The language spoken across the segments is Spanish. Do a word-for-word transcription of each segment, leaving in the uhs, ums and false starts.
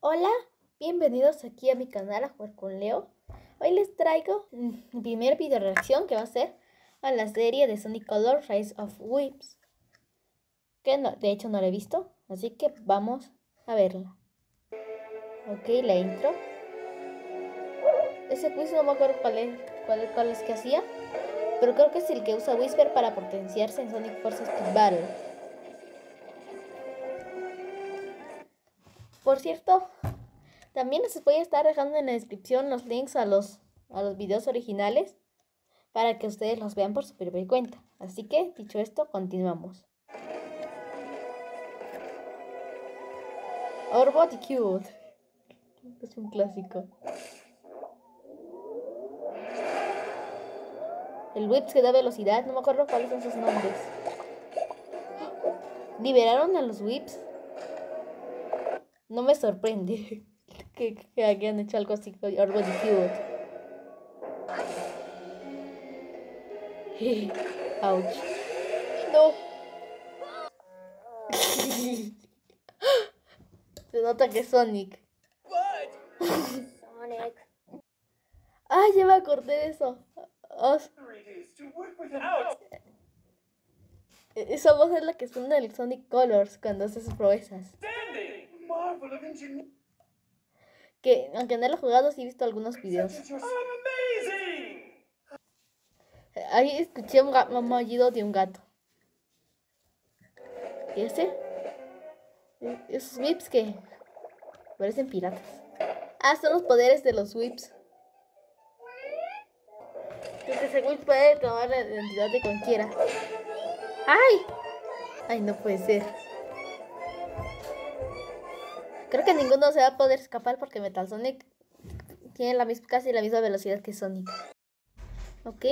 Hola, bienvenidos aquí a mi canal a jugar con Leo. Hoy les traigo mi primer video reacción que va a ser a la serie de Sonic Colors Rise of Wisps, que no, de hecho no la he visto, así que vamos a verla. Ok, la intro. Ese quiz no me acuerdo cuál es, cuál, cuál es que hacía, pero creo que es el que usa Whisper para potenciarse en Sonic Forces Speed Battle. Por cierto, también les voy a estar dejando en la descripción los links a los, a los videos originales para que ustedes los vean por su propia cuenta. Así que, dicho esto, continuamos. Orbot y Cute. Es un clásico. El Whips que da velocidad, no me acuerdo cuáles son sus nombres. ¿Liberaron a los Whips? No me sorprende que, que hayan hecho algo así con Orbot y Cute. Ouch. No. Se nota que es Sonic. Sonic. Ah, ya me acordé de eso. Oh. Esa voz es la que suena del Sonic Colors cuando hace sus proezas. Que aunque no lo he jugado, sí he visto algunos videos. Ahí escuché un, un maullido de un gato. ¿Y ese? Esos whips que parecen piratas. Ah, son los poderes de los whips. Que ese whip puede tomar la identidad de cualquiera. ¡Ay! Ay, no puede ser. Creo que ninguno se va a poder escapar porque Metal Sonic tiene la misma, casi la misma velocidad que Sonic. ¿Ok?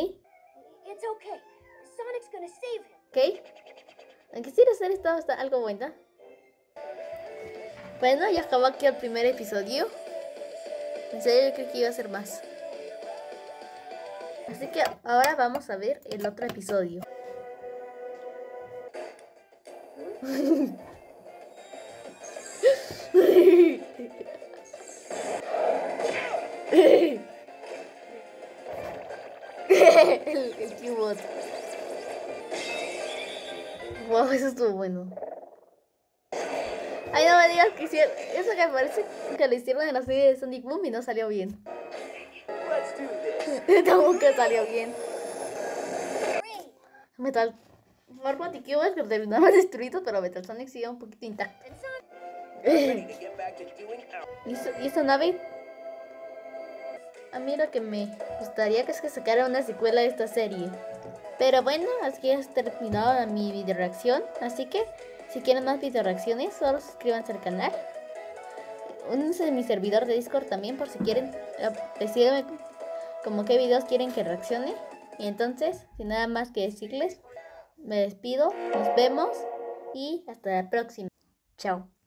¿Ok? Aunque sí la serie está, está algo buena. Bueno, ya acabó aquí el primer episodio. En serio, yo creo que iba a ser más. Así que ahora vamos a ver el otro episodio. el, el Cubot. Wow, eso estuvo bueno. Ay, no me digas que hicieron. Eso que parece que lo hicieron en la serie de Sonic Boom y no salió bien. Tampoco salió bien. Metal Orbot y Cubot que terminaban destruidos, pero Metal Sonic sigue un poquito intacto. ¿Y, eso, ¿Y esa nave? A mí lo que me gustaría que es que sacara una secuela de esta serie. Pero bueno, así ya ha terminado mi video reacción. Así que si quieren más video reacciones, solo suscríbanse al canal. Únanse a mi servidor de Discord también por si quieren. Decíganme como qué videos quieren que reaccione. Y entonces, sin nada más que decirles, me despido. Nos vemos y hasta la próxima. Chao.